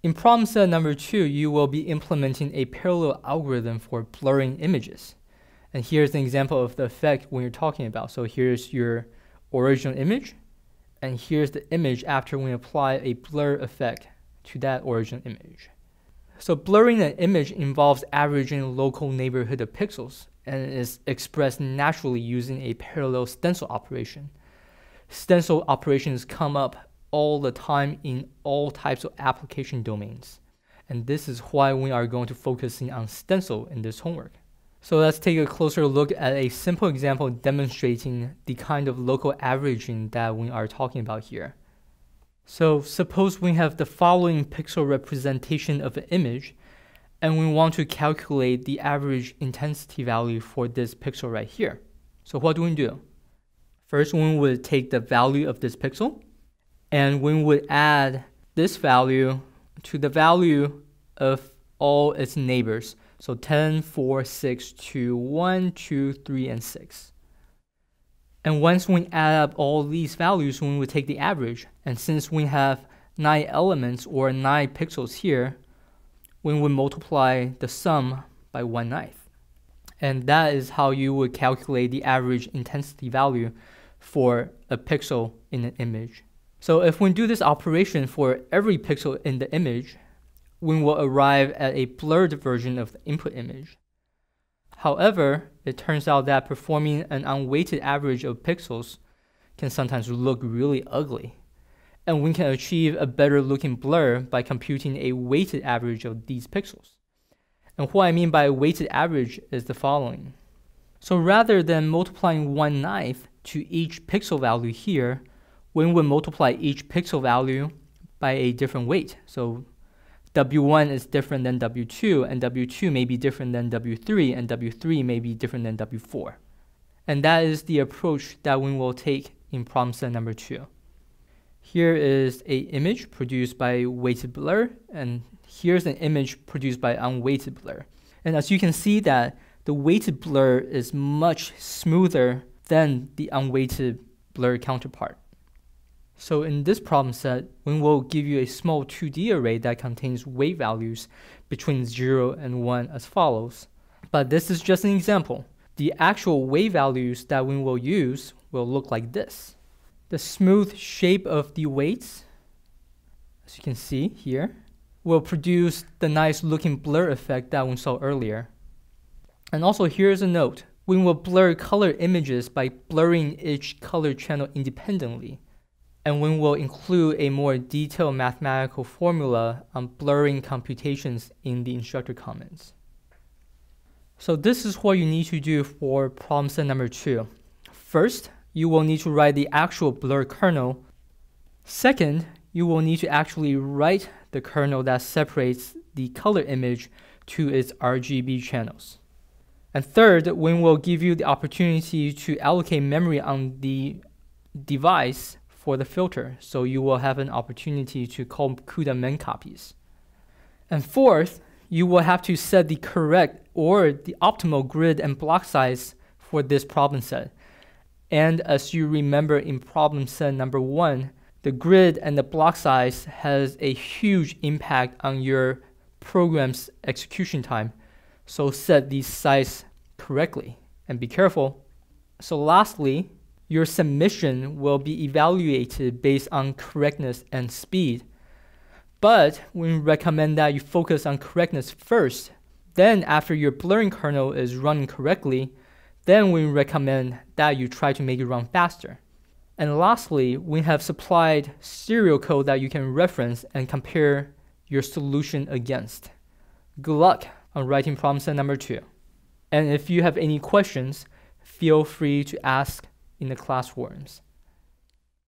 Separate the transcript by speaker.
Speaker 1: In problem set number 2, you will be implementing a parallel algorithm for blurring images. And here's an example of the effect when you're talking about. So here's your original image, and here's the image after we apply a blur effect to that original image. So blurring an image involves averaging local neighborhood of pixels, and is expressed naturally using a parallel stencil operation. Stencil operations come up all the time in all types of application domains. And this is why we are going to focus on stencil in this homework. So let's take a closer look at a simple example demonstrating the kind of local averaging that we are talking about here. So suppose we have the following pixel representation of an image, and we want to calculate the average intensity value for this pixel right here. So what do we do? First, we would take the value of this pixel, and we would add this value to the value of all its neighbors. So 10, 4, 6, 2, 1, 2, 3, and 6. And once we add up all these values, we would take the average. And since we have 9 elements or 9 pixels here, we would multiply the sum by 1/9. And that is how you would calculate the average intensity value for a pixel in an image. So if we do this operation for every pixel in the image, we will arrive at a blurred version of the input image. However, it turns out that performing an unweighted average of pixels can sometimes look really ugly. And we can achieve a better looking blur by computing a weighted average of these pixels. And what I mean by a weighted average is the following. So rather than multiplying 1/9 to each pixel value here, we would multiply each pixel value by a different weight. So W1 is different than W2, and W2 may be different than W3, and W3 may be different than W4. And that is the approach that we will take in problem set number 2. Here is an image produced by weighted blur, and here's an image produced by unweighted blur. And as you can see that the weighted blur is much smoother than the unweighted blur counterpart. So in this problem set, we will give you a small 2D array that contains weight values between 0 and 1 as follows. But this is just an example. The actual weight values that we will use will look like this. The smooth shape of the weights, as you can see here, will produce the nice looking blur effect that we saw earlier. And also here's a note. We will blur color images by blurring each color channel independently. And we will include a more detailed mathematical formula on blurring computations in the instructor comments. So this is what you need to do for problem set number 2. First, you will need to write the actual blur kernel. Second, you will need to actually write the kernel that separates the color image to its RGB channels. And third, we will give you the opportunity to allocate memory on the device for the filter, so you will have an opportunity to call CUDA men copies. And fourth, you will have to set the correct or the optimal grid and block size for this problem set. And as you remember in problem set number 1, the grid and the block size has a huge impact on your program's execution time. So set the size correctly and be careful. So lastly, your submission will be evaluated based on correctness and speed. But we recommend that you focus on correctness first. Then after your blurring kernel is running correctly, then we recommend that you try to make it run faster. And lastly, we have supplied serial code that you can reference and compare your solution against. Good luck on writing problem set number 2. And if you have any questions, feel free to ask in the class forums.